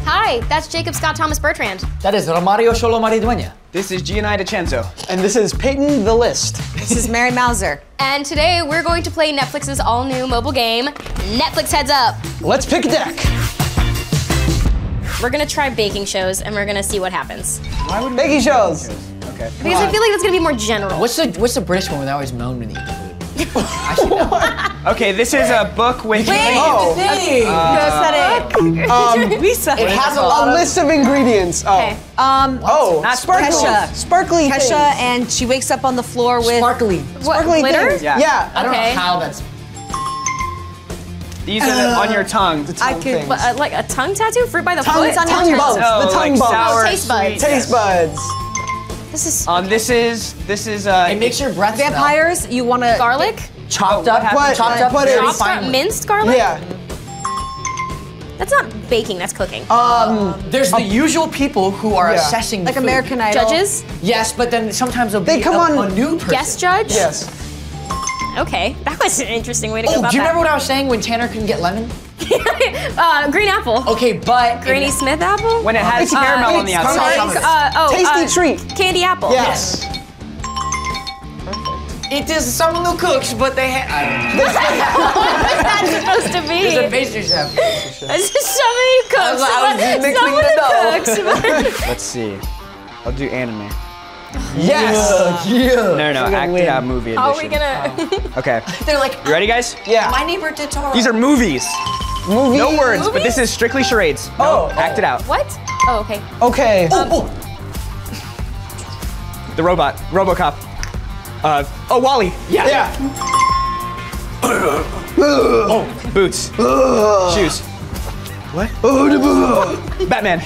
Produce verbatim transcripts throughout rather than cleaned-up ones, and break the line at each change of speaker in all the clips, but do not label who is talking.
Hi, that's Jacob Scott Thomas Bertrand.
That is Romario Sholo Maridueña.
This is Gianni DiCenzo.
And this is Peyton the List.
This is Mary Mauser.
And today we're going to play Netflix's all-new mobile game, Netflix Heads Up.
Let's pick a deck.
We're gonna try baking shows and we're gonna see what happens.
Why would we
Baking shows.
Okay.
Because I feel like that's gonna be more general.
What's the what's the British one where they always moan when they eat the food? I should know.
Okay, this is a book with
Wait,
Oh.
okay. Uh,
Um,
we said
It has a
a
lot of...
list of ingredients. Oh.
Okay.
Um,
Oh,
Not
sparkly.
Kesha.
Sparkly
Kesha,
things.
and she wakes up on the floor with
Sparkly.
What,
Sparkly
glitter?
things.
Yeah.
Yeah.
I don't
Okay.
know how that's...
These are the, on your tongue.
The
I
tongue
could-
things.
What, uh, like a tongue tattoo? Fruit by the
Tongue-
foot?
on your
tongue
tongue.
bumps.
Oh,
the tongue
like
bumps.
sour,
Oh, taste buds.
sweet.
Taste buds.
This is
Um, this is this is uh.
It makes your breath smell.
vampires. You want to
garlic?
Chopped
Oh,
up,
what happened?
chopped up,
Put it-
very
Chopped up
finely.
minced garlic?
Yeah.
That's not baking, that's cooking.
Um,
There's the usual people who are
Yeah.
assessing the
like
food.
American Idol.
Judges?
Yes, but then sometimes there'll
They
be
come
a,
on-
a new person.
Guest judge?
yes.
Okay, that was an interesting way to go
Oh,
about
do you
that.
remember what I was saying when Tanner couldn't get lemon?
uh, green apple.
Okay, but...
Granny Smith apple?
When it has
It's
caramel
uh,
on the
it's
outside.
caramel.
Uh, oh,
Tasty
uh,
treat.
Candy apple.
Yes.
It is someone who cooks, but they have...
What's that supposed to be?
There's a pastry chef.
It's just somebody who cooks.
I was just mixing
someone
the
who cooks.
Let's see. I'll do anime.
Yes.
Yeah.
No, no, no.
gonna
Acted
win.
out movie edition.
How are we gonna?
Okay.
They're like,
You ready, guys?
Yeah.
my neighbor Totoro.
These are movies.
Movie.
No words, but
Movies?
this is strictly charades. No,
Oh.
act it out.
What? Oh, okay.
Okay.
Oh,
The robot. RoboCop. Uh, oh, Wally. Yeah.
Yeah.
Oh, boots. Shoes. What? Batman.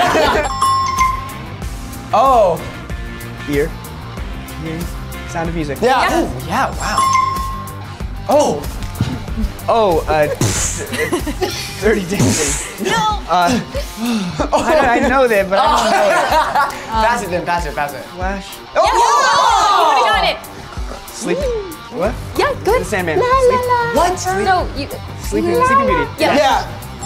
Oh.
Ear. Hearing. Sound of music.
Yeah.
Yeah.
oh, yeah, wow.
Oh.
Oh, uh, Dirty Dancing.
No.
Uh, I, I know that, but I don't know it.
Pass it then, pass it, pass it.
Flash.
Oh, you would've got it.
Sleep. What?
Yeah, good.
The Sandman.
La, la,
Sleep.
la.
What?
No, you.
Sleeping,
La,
Sleeping
la.
Beauty.
Yeah.
Yeah.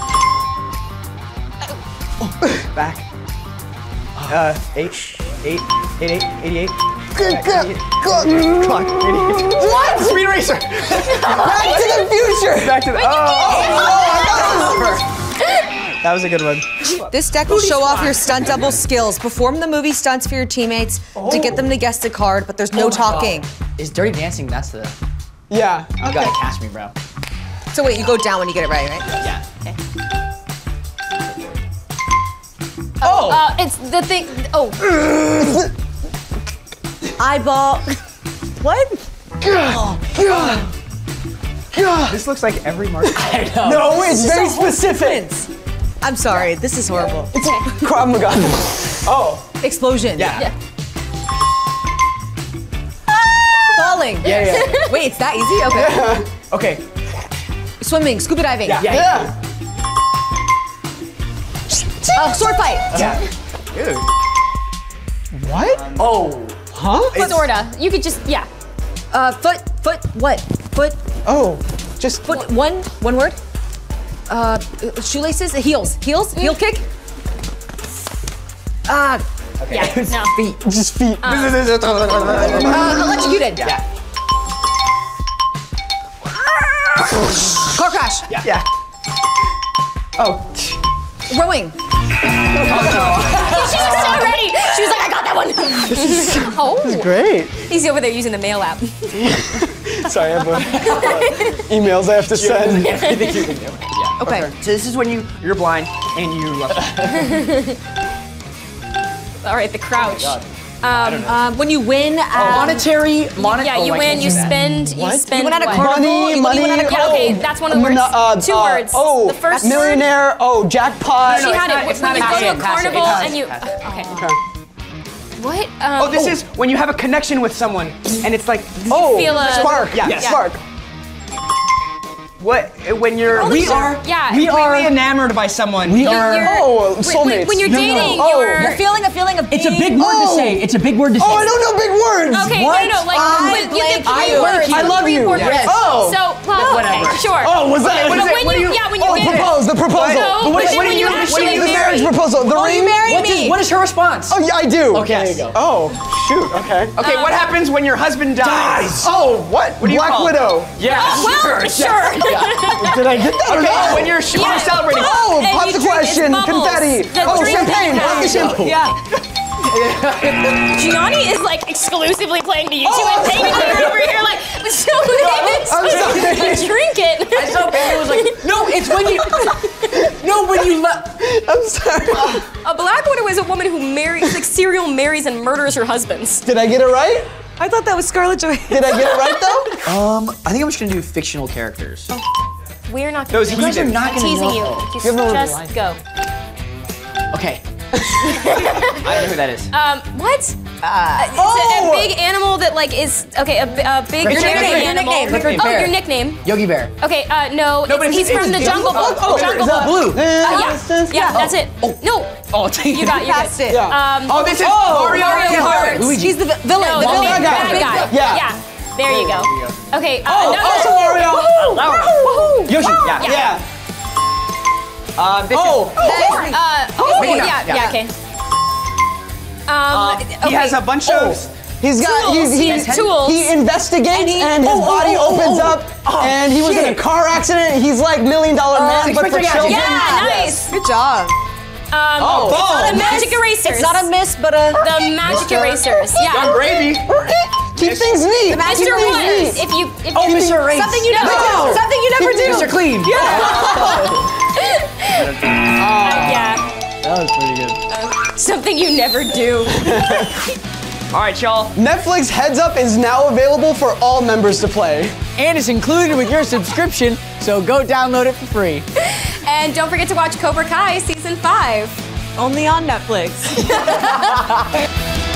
Back. Uh, eight, eight, eight, eight, eighty-eight.
Good, good, good.
Clock. eighty-eight.
What?
Speed Racer.
Back to the future.
Back to the. Oh. That was a good one.
This deck will show off your stunt double skills. Perform the movie stunts for your teammates to get them to guess the card, but there's no
Oh my
talking.
God. Is Dirty Dancing, that's the...
Yeah.
You gotta catch me, bro.
So wait, you go down when you get it right, right?
Yeah.
Oh.
Uh, it's the thing. Oh.
Eyeball. What?
This looks like every market.
I know.
No, it's very specific.
I'm sorry, this is horrible.
Krav Maga. Oh.
Explosion.
Yeah.
Yeah.
Falling.
Yeah, yeah.
Wait, it's that easy? Okay.
Okay.
Swimming, scuba diving.
Yeah. Yeah.
Yeah.
Oh, sword fight.
Yeah.
Dude.
What?
Oh.
Huh?
Sorta. You could just, yeah.
Uh, foot, foot, what? Foot,
Oh. Just.
foot, one, one word. Uh, shoelaces, heels, heels, heel kick. Ah,
Okay.
Yeah. No.
feet.
Just feet.
Uh, electrocuted.
Yeah.
Car crash.
Yeah.
Yeah. Oh.
Rowing.
She was so ready. She was like, I got that one. Oh.
Great.
He's over there using the mail app.
Sorry, I have uh, emails I have to send.
Everything you can do. Yeah.
Okay.
So this is when you you're blind and you love.
All right, the crouch.
Um, um, when you win at
Monetary, monetary.
Yeah, you win, you spend, you
What?
spend
You win at a
what?
carnival.
Money,
you,
money.
You win at a
Yeah,
carnival.
okay, that's one of the words.
No, uh,
Two
uh,
words.
Oh,
The first word.
millionaire. Oh, jackpot.
She
No,
had
it's
it.
not- it's
when
not
you
a
go to a
pass it, pass it,
carnival
pass it,
and you.
pass
Okay.
Okay.
What? Um,
Oh, this is when you have a connection with someone and it's like.
Oh,
feel a-
spark.
Yeah.
Yeah.
Spark.
What when you're
Holy
we
shit.
are
Yeah.
we
We
are
are-
enamored by someone.
We
You're-
are.
you're-
Oh,
when-
soulmates.
When you're
No, no.
dating,
Oh.
you're.
You're feeling a feeling of
It's a
being-
big word to
Oh.
say. It's a big word to say.
Oh, I don't know big words.
Okay,
What?
no, no, like
I
when you get
like-
three
I
words.
I love
three
you.
important
Yes.
words.
Oh.
So, well,
Whatever.
okay, sure.
Oh, was that?
But
what is it?
when
What
you,
do you-
yeah, when you
Oh,
get
propose. The proposal.
No,
But
but
what-
then
what
when
do
you
what do
actually
the marriage
marry-
proposal. The
Will
ring.
you marry
What
me?
is, what is her response?
Oh yeah, I do.
Okay,
Yes.
there you go.
Oh shoot. Okay.
Okay, what happens when your husband dies?
Oh what?
What do you
Black
call it?
Widow.
Yeah,
Well, sure.
Did I get that or
Okay,
not?
when you're, sh- when you're celebrating.
Oh,
And
pop
you
the
drink- it's
question.
bubbles.
Confetti.
The
Oh,
drink
champagne.
that
Pop the
has-
champagne.
Yeah.
Gianni is like exclusively playing to you two
Oh,
and Peyton are over here like, so
I'm sorry.
drink it.
I saw Peyton was like, no, it's when you, no, when you left.
I'm sorry.
A black widow is a woman who marries, like serial marries and murders her husbands.
Did I get it right?
I thought that was Scarlett Johansson.
Did I get it right though?
Um, I think I'm just gonna do fictional characters.
We're not
Those
gonna
he
You guys are
did.
not
I'm
gonna
teasing
know.
you.
Oh.
Just,
You have no
just
line.
go.
Okay.
I don't know who that is.
Um, what? Uh, it's
Oh!
a, a big animal that like is okay. A, bi- a big
Your
giant
nickname, your
animal.
nickname,
Clifford
Oh,
Bear.
your nickname.
Yogi Bear.
Okay. Uh, no.
No, but
it's,
it's-
he's from
it's-
the Jungle Book.
oh,
the Jungle
Is that
Book.
blue?
Uh, yeah. Yeah. That's it. No.
Oh, dang
You got. You got.
Passed it.
Yeah.
Um,
Oh, this is
Oh,
Mario.
Mario
Kart.
Kart.
Luigi.
He's the vi- villain.
no,
the
the
villain.
big
guy.
bad
Big
guy.
guy.
Yeah. There you go. Okay. Uh,
Oh,
another-
also Mario.
Woohoo.
Yoshi. Yeah.
Yeah.
Yeah.
Uh, this
Oh.
Uh, oh,
Wait, no,
yeah,
yeah.
yeah, okay. Um,
is,
okay.
he has a bunch
Oh.
of.
He's got.
Tools.
He's,
He
he's,
has tools.
He investigates and, his
oh,
body
oh, oh,
opens
oh.
up,
Oh,
and he was in a
shit.
car accident. He's like Million Dollar Man, but for
Inspector Gadget.
children.
Yeah, nice.
Good job.
Um,
Oh,
it's not a
balls.
magic erasers.
It's not a miss, but a.
The magic erasers.
Young
Yeah.
Gravy.
Keep things neat.
Mister
Keep things
Woods.
neat.
If you, if
Oh,
you,
Mister Erase.
Something you never
No.
do. Something you never do.
Mister Clean.
Uh, yeah.
That was pretty good.
Something you never do.
All right, y'all.
Netflix Heads Up is now available for all members to play.
And it's included with your subscription, so go download it for free.
And don't forget to watch Cobra Kai season five.
Only on Netflix.